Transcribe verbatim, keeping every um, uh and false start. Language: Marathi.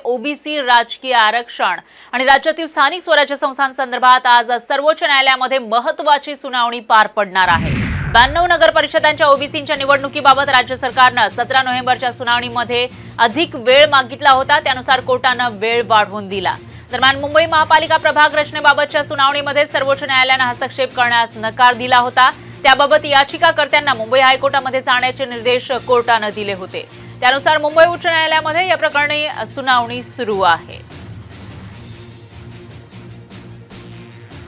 ओबीसी राजकीय आरक्षण आणि राज्यातील स्थानिक स्वराज्य संस्थांसंदर्भात आज सर्वोच्च न्यायालयामध्ये महत्त्वाची सुनावणी पार पडणार आहे। ब्याण्णव नगर परिषदांच्या ओबीसींच्या निवडणुकीबाबत राज्य सरकारने सतरा नोव्हेंबरच्या सुनावणीमध्ये अधिक वेळ मागितला होता, त्यानुसार कोर्टाने वेळ वाढवून दिला। दरम्यान मुंबई महापालिका प्रभाग रचनेबाबतच्या सुनावणीमध्ये सर्वोच्च न्यायालयाने हस्तक्षेप करण्यास नकार दिला होता। त्याबाबत याचिकाकर्त्यांना मुंबई हायकोर्टामध्ये जाण्याचे निर्देश कोर्टाने दिले होते। त्यानुसार मुंबई उच्च न्यायालयामध्ये या प्रकरणी सुनावणी सुरू आहे।